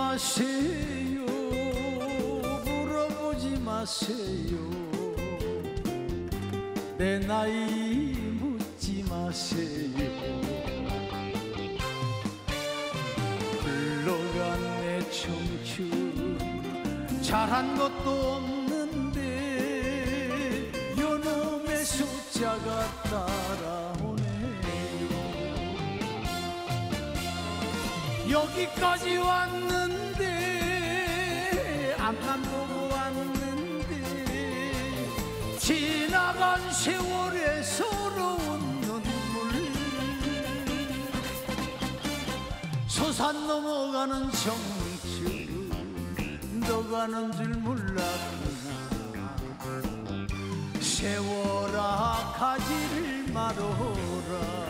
마세요. 물어보지 마세요. 내 나이 묻지 마세요. 흘러간 내 청춘 잘한 것도 없는데 요놈의 숫자가 따라오네요. 여기까지 왔는데 앞만 보고 왔는데 지나간 세월의 서러운 눈물 솟아 넘어가는 청춘 너가는 줄 몰랐구나. 세월아 가지를 말어라.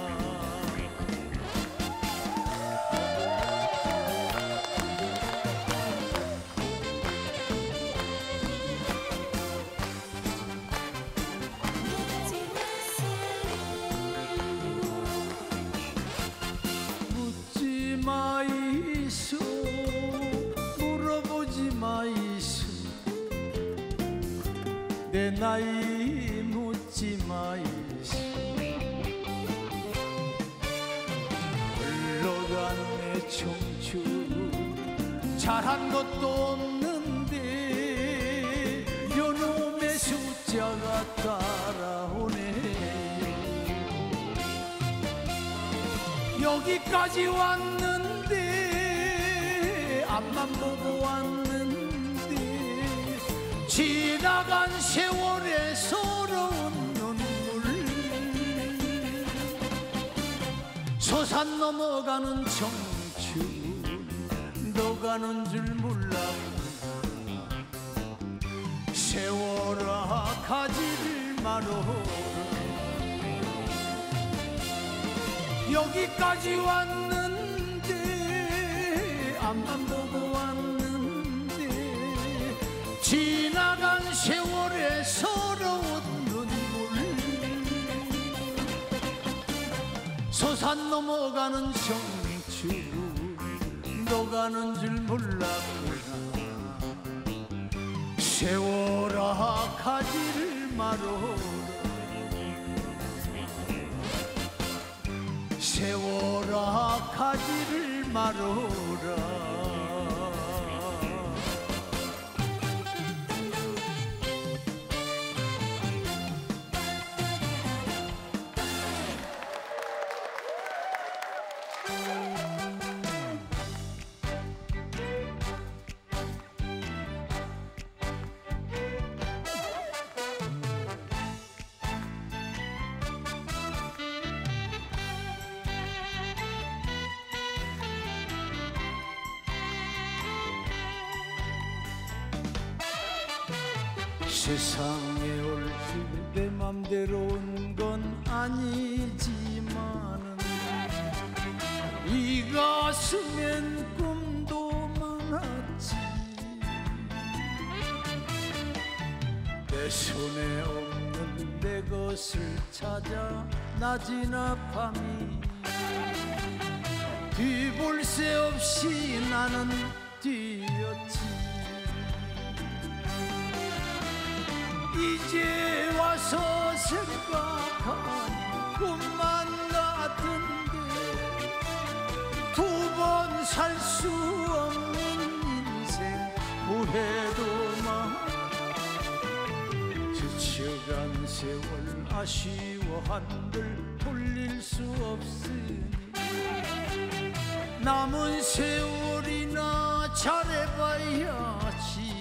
마이소 물어보지 마이소. 내 나이 묻지 마이소. 흘러간 내 청춘 잘한 것도 없는데 요놈의 숫자가 따라오네. 여기까지 왔는데 앞만 보고 왔는데 지나간 세월의 서러운 눈물 솟아 넘어가는 청춘 너가는 줄 몰랐구나. 세월아 가지를 말어라. 여기까지 왔는데 앞만 보고 왔는데 지나간 세월의 서러운 눈물 솟아 넘어가는 청춘 너가는 줄 몰랐구나. 세월아 가지를 말어라. 세월아 가지를 말어라. 세상에 올 때 내 맘대로 온 건 아니지만은 이 가슴엔 꿈도 많았지. 내 손에 없는 내 것을 찾아 낮이나 밤이 뒤볼 새 없이 나는 뛰었지. 이제 와서 생각하니 꿈만 같은데 두 번 살 수 없는 인생 후회도만 스쳐간 세월 아쉬워한들 돌릴 수 없으니 남은 세월이나 잘해봐야지.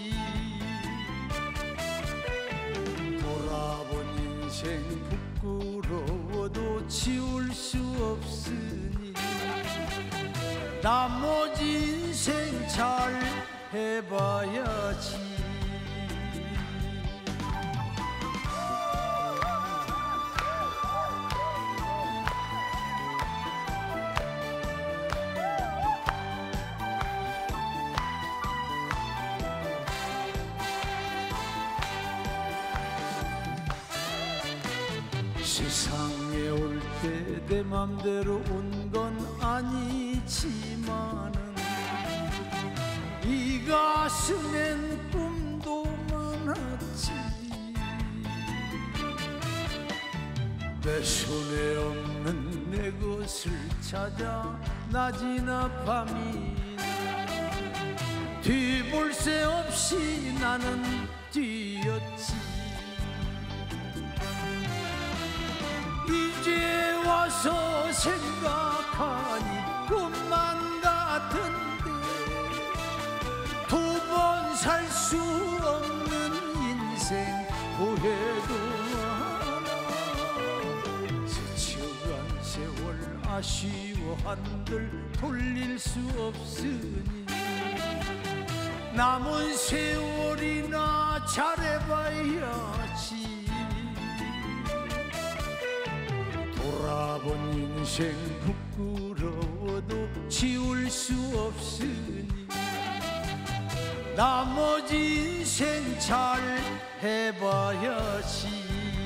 돌아본 인생 부끄러워도 지울 수 없으니 나머지 인생 잘 해봐야지. 세상에 올 때 내 맘대로 온 건 아니지만은 이 가슴엔 꿈도 많았지. 내 손에 없는 내 것을 찾아 낮이나 밤이나 뒤볼 새 없이 나는 뛰었지. 이제 와서 생각하니 꿈만 같은데 두 번 살 수 없는 인생 후회도 하나. 스쳐간 세월 아쉬워한들 돌릴 수 없으니 남은 세월이나 잘해봐야지. 돌아본 인생 부끄러워도 지울 수 없으니 나머지 인생 잘 해봐야지.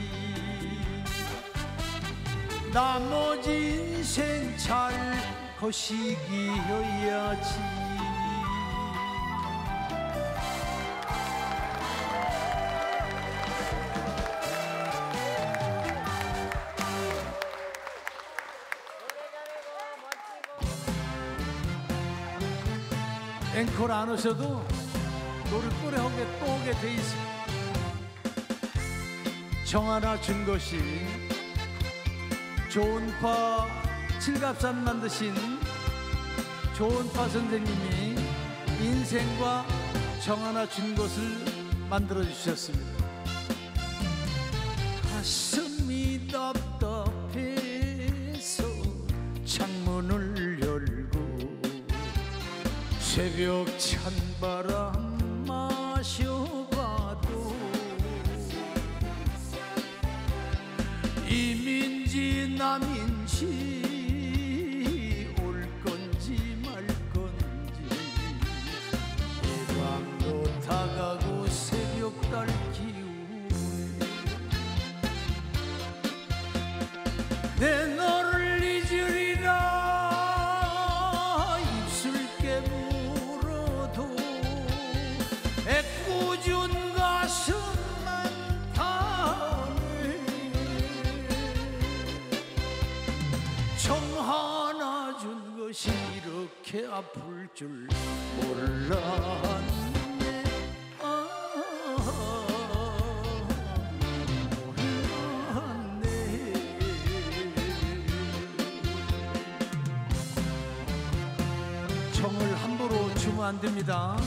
나머지 인생 잘 거시기여야지. 앵콜 안 오셔도 노래 또래 또 오게 돼 있어. 정하나 준 것이 조은파 칠갑산 만드신 조은파 선생님이 인생과 정하나 준 것을 만들어 주셨습니다. 가슴이 답답해서 창문을 열고 새벽 찬바람 마셔봐도 이민지 남인지 올 건지 말 건지 이 밤도 다가고 새벽달 기우네. 내 너를 잊으리라 입술 깨물어도 애꿎은 가슴만 타네. 정 하나 준 것이 이렇게 아플 줄 몰랐네. 몰랐네. 정을 함부로 주면 안 됩니다.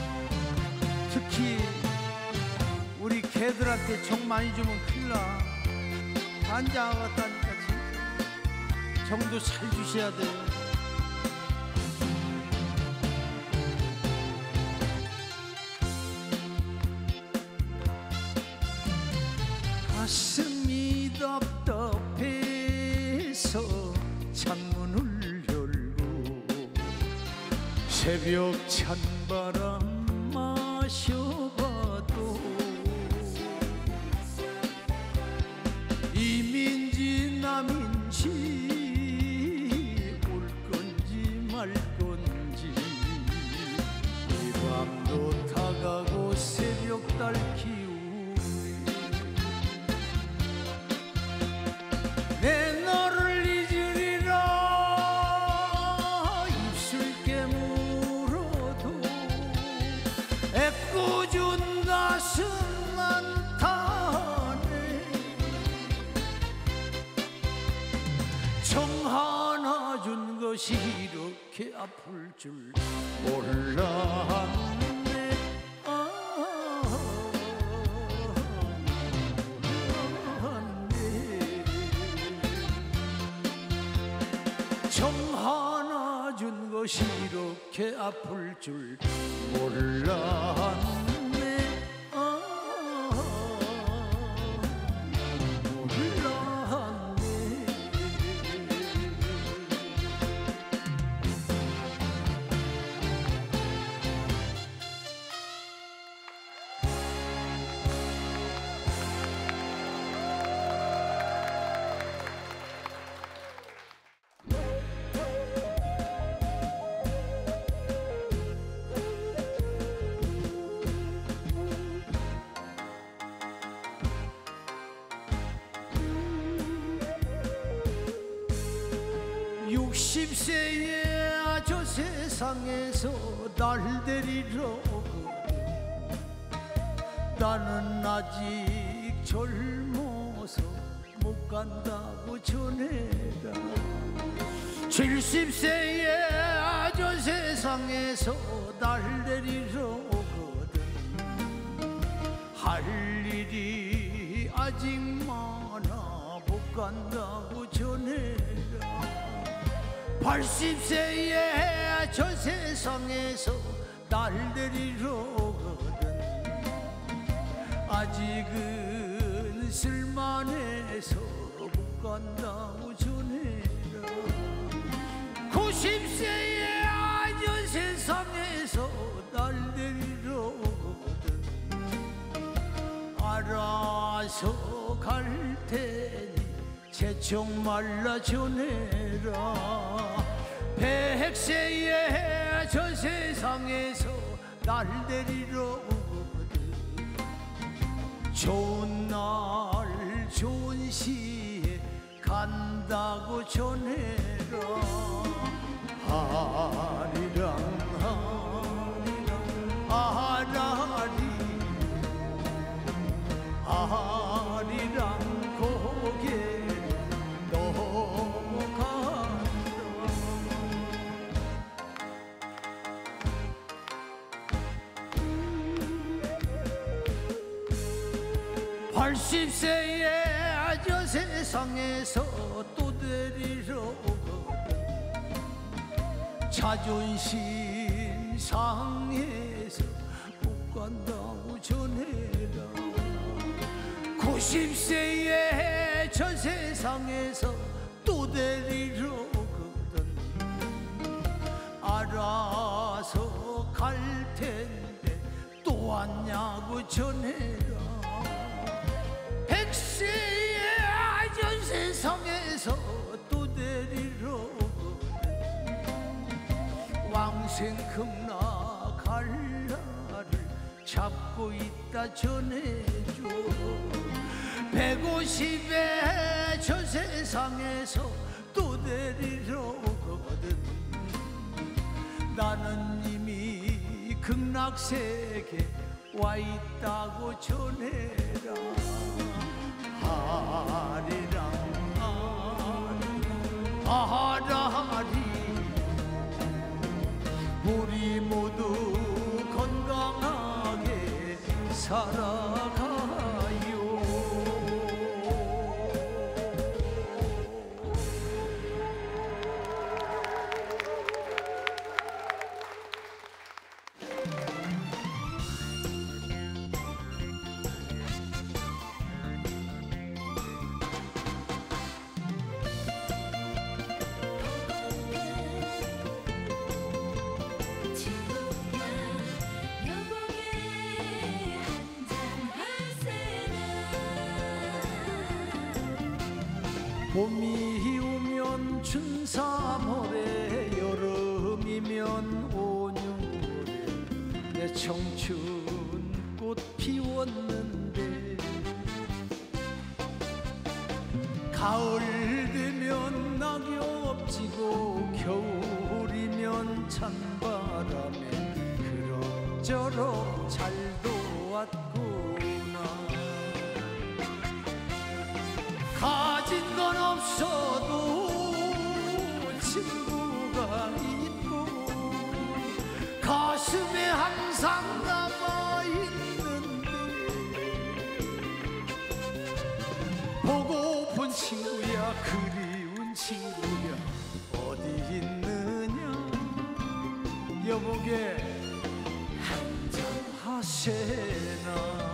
특히 우리 개들한테 정 많이 주면 큰일 나. 반장하겠다니까. 정도 잘 주셔야 돼요. 가슴이 답답해서 창문을 열고 새벽 찬바람 마셔봐도 이민지 남인지 올 건지 말 건지 이 밤도 다가고 새벽달 기우네. 내 너를 잊으리라 입술 깨물어도 애꿎은 가슴만 타네. 정 하나 준 것이 이렇게 아플 줄 몰랐네. 정 하나 준 것이 이렇게 아플 줄 몰랐네. 90세에 저 세상에서 날 데리러 나는 아직 젊어서 못 간다고 전해라. 70세에 저 세상에서 날 데리러 오거든 할 일이 아직 많아 못 간다고 전해라. 80세에 저 세상에서 날 데리러 오거든 아직은 쓸만해서 못 간다고 전해라. 90세에 저 세상에서 날 데리러 오거든 알아서 갈 테니 재촉 말라 전해라. 100세에 저 세상에서 날 데리러 오거든 좋은 날 좋은 시에 간다고 전해라. 하리랑 하리랑 아라리 하리랑 고개 넘어간다. 80세에 저 세상에서 또 데리러 오거든 자존심 상해서 못 간다고 전해라. 90세에 저 세상에서 또 데리러 오거든 알아서 갈 텐데 또 왔냐고 전해라. 100세에 저 세상에서 또 데리러 오거든 왕생극나 갈 날을 잡고 있다 전해줘. 150에 저 세상에서 또 데리러 오거든 나는 이미 극락세계 와 있다고 전해라. 하리랑 하라리 우리 모두 건강하게 살아가요. 봄이 오면 춘삼월에 여름이면 온유월에 내 청춘 꽃 피웠는데 가을 되면 낙엽 지고 겨울이면 찬바람에 그럭저럭 잘도 왔구나. 가진 건 없어도 친구가 있고 가슴에 항상 남아있는데 보고픈 친구야 그리운 친구야 어디 있느냐 여보게 한잔 하세나.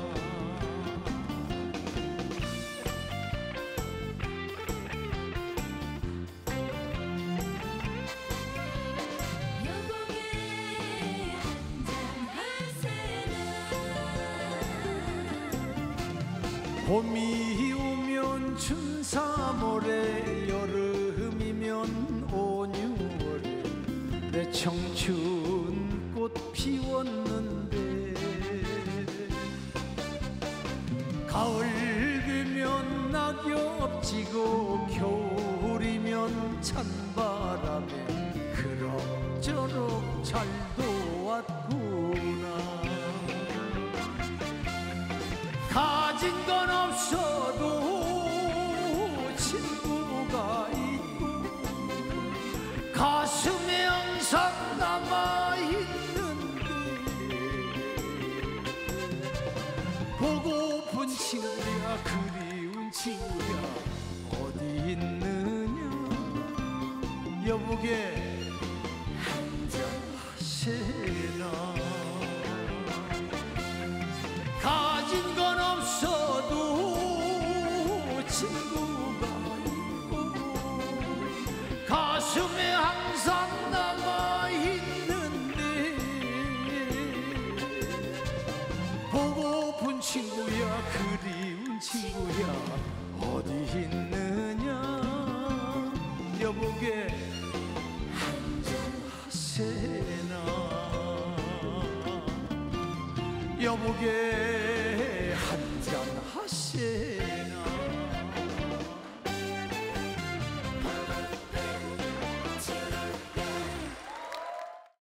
봄이 오면 춘삼월에 여름이면 온유월에 내 청춘 꽃 피웠는데 가을 되면 낙엽 지고 겨울이면 찬바람에 그럭저럭 잘도 왔구나. 가진 건 없어도 친구가 있고 가슴에 항상 남아있는데 보고픈 친구야 그리운 친구야 어디 있느냐. 여보게 한잔 하세나. 가진 건 없어도 친구가 있고 가슴에 항상 남아있는데 보고픈 친구야 그리운 친구야 어디 있느냐. 여보게 한잔 하세나. 여보게 한잔 하세.